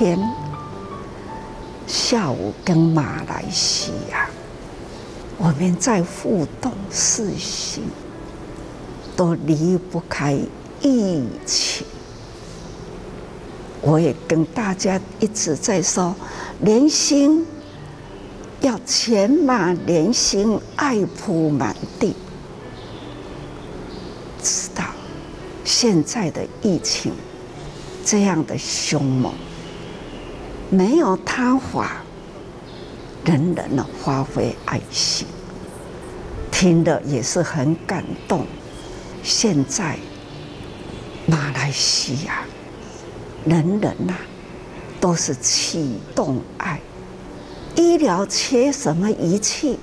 天下午跟马来西亚，我们在互动事情，都离不开疫情。我也跟大家一直在说，连心要钱马连心，爱铺满地。知道现在的疫情这样的凶猛，没有他法，人人的发挥爱心，听了也是很感动。现在马来西亚人人都是启动爱，医疗缺什么仪器，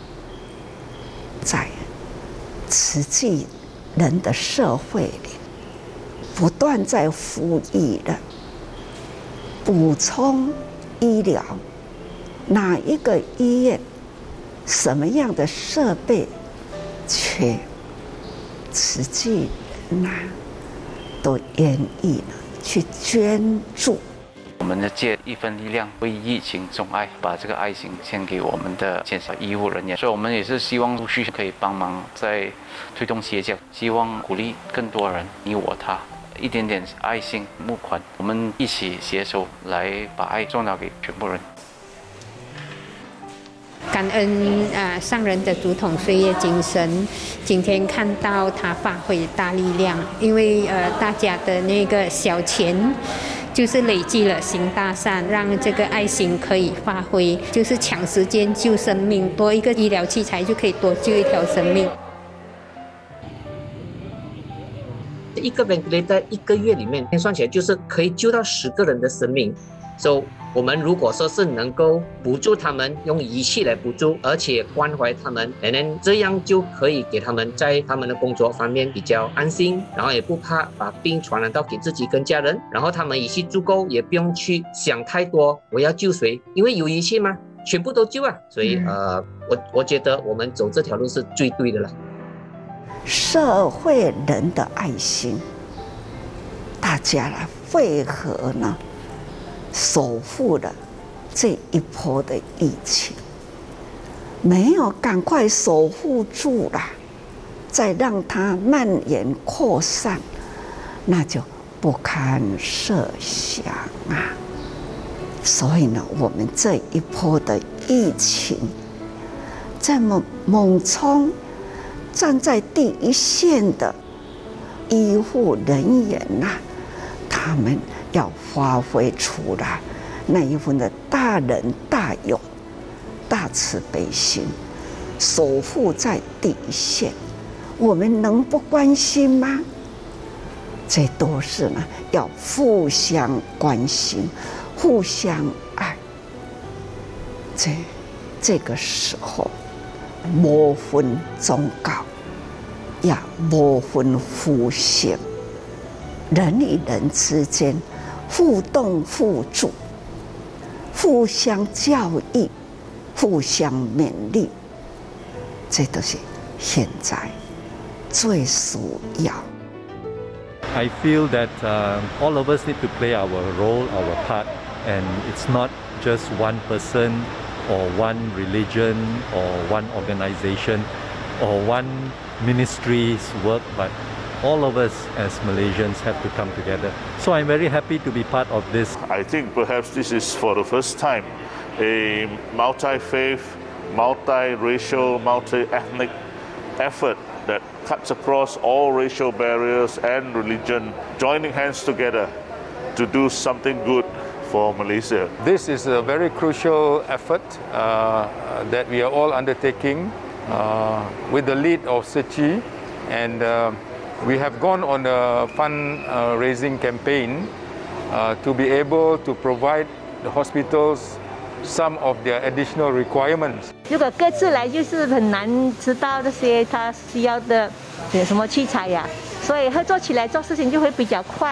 在实际人的社会里不断在呼吁的补充医疗，哪一个医院什么样的设备缺，实际人都愿意去捐助。 我们借一份力量，为疫情种爱，把这个爱心献给我们的健保医护人员。所以，我们也是希望陆续可以帮忙在推动邪教，希望鼓励更多人，你我他，一点点爱心募款，我们一起携手来把爱传达给全部人。 感恩上人的竹筒岁月精神，今天看到他发挥大力量，因为大家的那个小钱。就是累积了行大善，让这个爱心可以发挥，就是抢时间救生命，多一个医疗器材就可以多救一条生命。 一个 ventilator 一个月里面算起来就是可以救到10个人的生命。所以我们如果说是能够补助他们，用仪器来补助，而且关怀他们，这样就可以给他们在他们的工作方面比较安心，然后也不怕把病传染到给自己跟家人，然后他们仪器足够，也不用去想太多我要救谁，因为有仪器嘛，全部都救啊。所以我觉得我们走这条路是最对的了。 社会人的爱心，大家来汇合呢，守护了这一波的疫情，没有赶快守护住了，再让它蔓延扩散，那就不堪设想啊！所以呢，我们这一波的疫情，这么猛冲，站在第一线的医护人员他们要发挥出来那一份的大仁大勇、大慈悲心，守护在第一线。我们能不关心吗？这都是要互相关心、互相爱。这个时候，无分宗教，也无分肤色，人与人之间互动互助，互相教育，互相勉励，这都是现在最需要。 I feel that all of us need to play our role, our part, and it's not just one person or one religion or one organization or one ministry's work, but all of us as Malaysians have to come together. So I'm very happy to be part of this. I think perhaps this is for the first time a multi-faith, multi-racial, multi-ethnic effort that cuts across all racial barriers and religion, joining hands together to do something good for Malaysia. This is a very crucial effort that we are all undertaking with the lead of SECI, and we have gone on a fund-raising campaign to be able to provide the hospitals some of their additional requirements. 如果各自来就是很难知道这些他需要的什么器材呀，所以合作起来做事情就会比较快，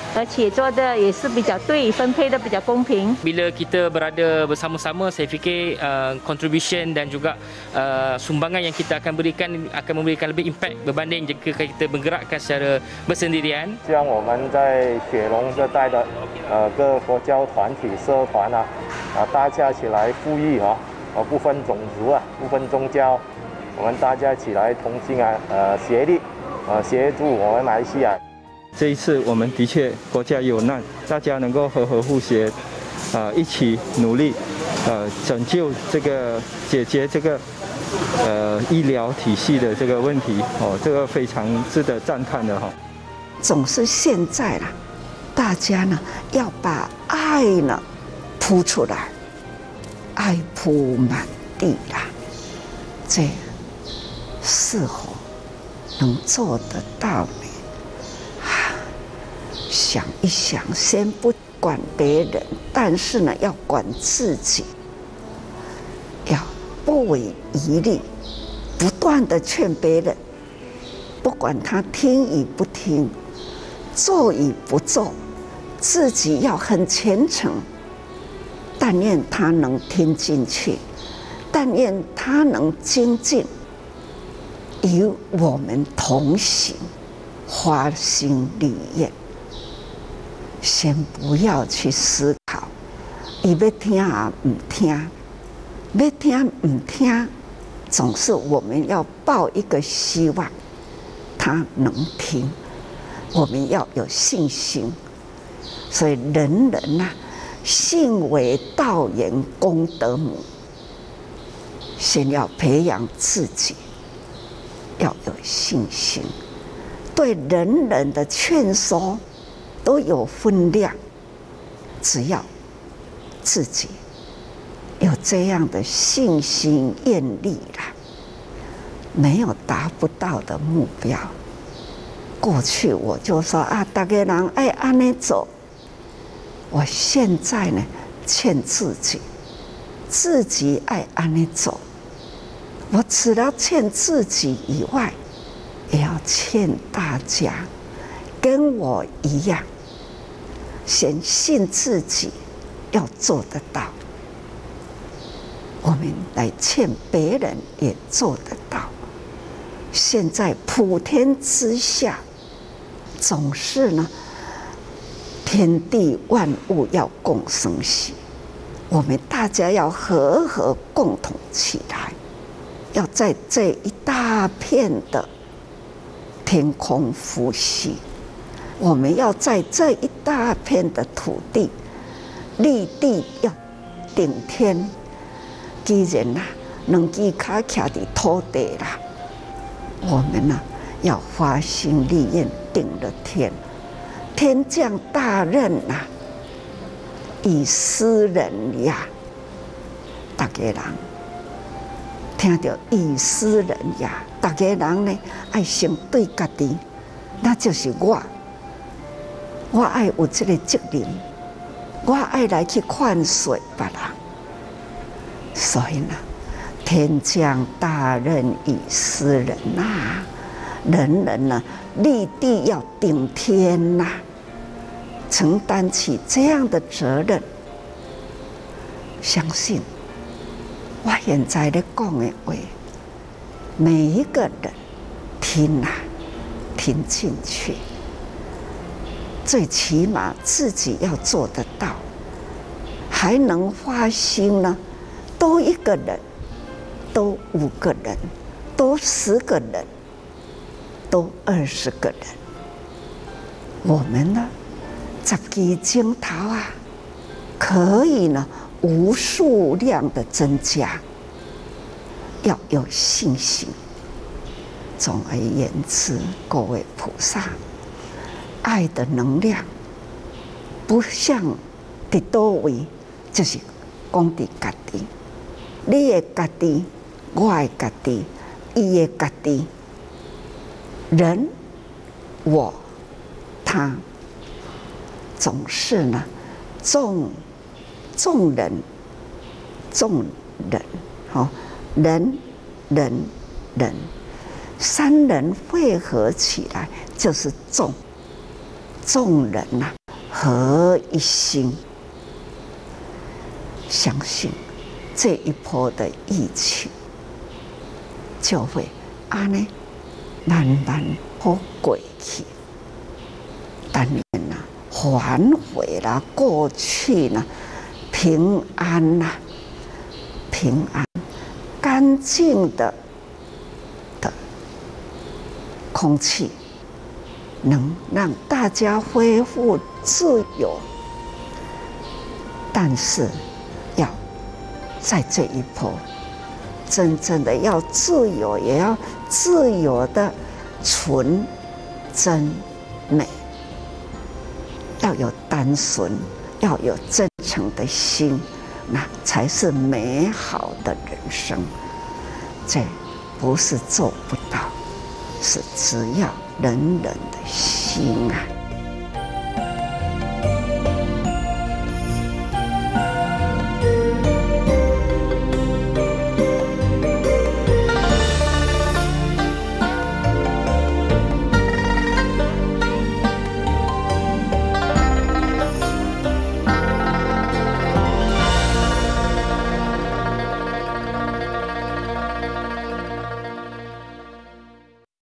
而且做的也是比较对，分配的比较公平。 Bila kita berada bersama-sama, saya fikir contribution dan juga sumbangan yang kita akan memberikan lebih impact berbanding jika kita bergerakkan secara bersendirian. 希望我们在雪龙这带的各佛教团体社团大家起来呼吁不分种族不分宗教，我们大家起来同心协力协助我们马来西亚。 这一次我们的确国家有难，大家能够和和互协，一起努力，拯救解决这个医疗体系的这个问题这个非常值得赞叹的总是现在啦，大家呢要把爱呢铺出来，爱铺满地啦，这是否能做得到呢？想一想，先不管别人，但是呢，要管自己，要不遗余力，不断的劝别人，不管他听与不听，做与不做，自己要很虔诚。但愿他能听进去，但愿他能精进，与我们同行，发心立愿。先不要去思考，伊要听唔听，要听唔听，总是我们要抱一个希望，他能听，我们要有信心。所以人信为道源功德母，先要培养自己，要有信心，对人人的劝说都有分量，只要自己有这样的信心愿力啦，没有达不到的目标。过去我就说大家人爱按呢走，我现在呢劝自己，自己爱按呢走。我除了劝自己以外，也要劝大家跟我一样，先信自己要做得到，我们来劝别人也做得到。现在普天之下，总是呢，天地万物要共生息，我们大家要和共同起来，要在这一大片的天空呼吸。我们要在这一大片的土地立地要顶天，既然两只脚徛在土地啦，我们要发心立愿顶了天，天降大任以斯人呀，大家人听到以斯人呀，大家人呢爱先对家己，那就是我爱有这个责任，我爱来去劝说别人。所以呢，天降大任以斯人人人立地要顶天承担起这样的责任。相信我现在在讲的话，每一个人听进去。最起码自己要做得到，还能发心呢，多一个人，多5个人，多10个人，多20个人，我们呢10支镜头可以呢无数量的增加，要有信心。总而言之，各位菩萨，爱的能量不像伫倒位，就是讲伫家己，你的家己，我的家己，伊的家己，人、我、他，总是呢，众人，人，3人汇合起来就是众人合一心，相信这一波的疫情就会安呢慢慢好过去。但愿呐，还回了过去呢，平安呐，平安，干净的空气，能让大家恢复自由。但是要在这一波，真正的要自由，也要自由的纯真美。要有单纯，要有真诚的心，那才是美好的人生。这不是做不到，是只要人人的心啊。